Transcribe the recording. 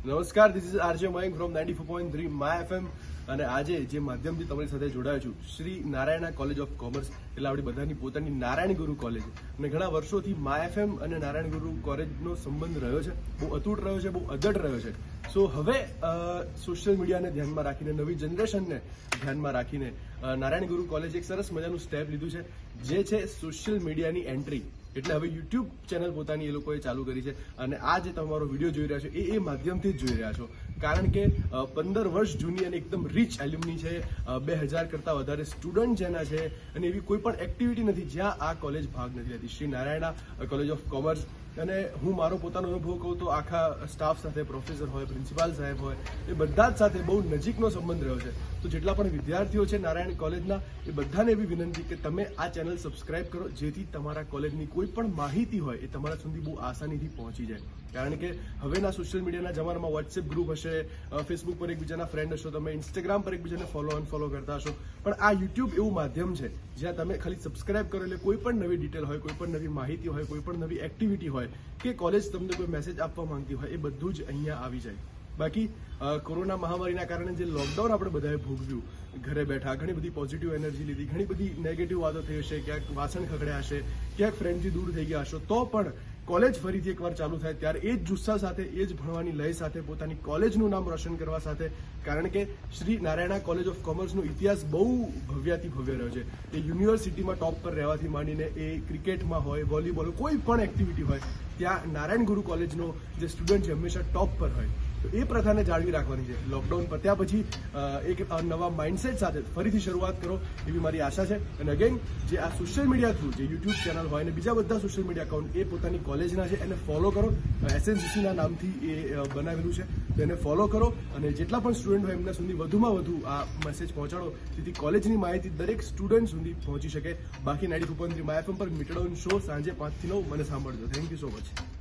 નમસ્કાર, this is RJ Mayank from 94.3 my FM અને આજે જે માધ્યમથી તમારી સાથે જોડાયો છું Shri Narayana college of commerce એટલે આપણી બધાની પોતાની નારાયણ ગુરુ કોલેજ અને ઘણા વર્ષોથી માય એફએમ અને નારાયણ ગુરુ કોલેજનો સંબંધ રહ્યો છે, બહુ અતૂટ રહ્યો છે, બહુ અદટ રહ્યો છે. સો હવે સોશિયલ મીડિયાને ધ્યાનમાં રાખીને, નવી જનરેશનને ધ્યાનમાં રાખીને નારાયણ ગુરુ કોલેજ એક સરસ મજાનું સ્ટેપ લીધું છે, જે છે સોશિયલ મીડિયાની એન્ટ્રી. એટલે હવે યુટ્યુબ ચેનલ પોતાની એ લોકોએ ચાલુ કરી છે અને આ જે તમારો વિડીયો જોઈ રહ્યા છો એ માધ્યમથી જ જોઈ રહ્યા છો, કારણ કે 15 વર્ષ જૂની અને એકદમ રીચ એલ્યુમની છે, 2000 કરતાં વધારે સ્ટુડન્ટ જેના છે અને એવી કોઈ પણ એક્ટિવિટી નથી જ્યાં આ કોલેજ ભાગ નથી લેતી. Shri Narayana college of commerce અને હું મારો પોતાનો અનુભવ કહું તો આખા સ્ટાફ સાથે, પ્રોફેસર હોય, પ્રિન્સિપાલ સાહેબ હોય, એ બધા જ સાથે બહુ નજીકનો સંબંધ રહ્યો છે. તો જેટલા પણ વિદ્યાર્થીઓ છે નારાયણ કોલેજના, એ બધાને એવી વિનંતી કે તમે આ ચેનલ સબસ્ક્રાઇબ કરો, જેથી તમારા કોલેજની કોઈ પણ માહિતી હોય એ તમારા સુધી બહુ આસાનીથી પહોંચી જાય. કારણ કે હવેના સોશિયલ મીડિયાના જમાનામાં વોટ્સએપ ગ્રુપ હશે, ફેસબુક પર એકબીજાના ફ્રેન્ડ હશો, તમે ઇન્સ્ટાગ્રામ પર એકબીજાને ફોલો અનફોલો કરતા હશો, પણ આ યુટ્યુબ એવું માધ્યમ છે જ્યાં તમે ખાલી સબસ્ક્રાઇબ કરો એટલે કોઈ પણ નવી ડિટેલ હોય, કોઈ પણ નવી માહિતી હોય, કોઈ પણ નવી એક્ટિવિટી હોય કે કોલેજ તમને કોઈ મેસેજ આપવા માંગતી હોય, એ બધું જ અહીંયા આવી જાય. બાકી કોરોના મહામારીના કારણે જે લોકડાઉન આપણે બધાએ ભોગવ્યું, ઘરે બેઠા ઘણી બધી પોઝિટિવ એનર્જી લીધી, ઘણી બધી નેગેટિવ વાતો થઈ હશે, ક્યાંક વાસણ ખગડ્યા હશે, ક્યાંક ફ્રેન્ડથી દૂર થઈ ગયા હશો, તો પણ કોલેજ ફરીથી એકવાર ચાલુ થાય ત્યારે એ જ જુસ્સા સાથે, એ જ ભણવાની લય સાથે, પોતાની કોલેજનું નામ રોશન કરવા સાથે, કારણ કે શ્રી નારાયણા કોલેજ ઓફ કોમર્સનો ઇતિહાસ બહુ ભવ્યાથી ભવ્ય રહ્યો છે. એ યુનિવર્સિટીમાં ટોપ પર રહેવાથી માંડીને એ ક્રિકેટમાં હોય, વોલીબોલ, કોઈ પણ એક્ટિવિટી હોય, ત્યાં નારાયણ ગુરુ કોલેજનો જે સ્ટુડન્ટ છે હંમેશા ટોપ પર હોય. તો એ પ્રથાને જાળવી રાખવાની છે. લોકડાઉન પત્યા પછી એક નવા માઇન્ડસેટ સાથે ફરીથી શરૂઆત કરો એવી મારી આશા છે. અને અગેન, જે આ સોશિયલ મીડિયા થ્રુ, જે યુટ્યુબ ચેનલ હોય અને બીજા બધા સોશિયલ મીડિયા અકાઉન્ટ એ પોતાની કોલેજના છે, એને ફોલો કરો. SNCCના નામથી એ બનાવેલું છે, તો એને ફોલો કરો અને જેટલા પણ સ્ટુડન્ટ હોય એમના સુધી વધુમાં વધુ આ મેસેજ પહોંચાડો, જેથી કોલેજની માહિતી દરેક સ્ટુડન્ટ સુધી પહોંચી શકે. બાકી 94.3 માય એફએમ પર મીટડાઉન શો સાંજે 5 થી 9 મને સાંભળજો. Thank you so much.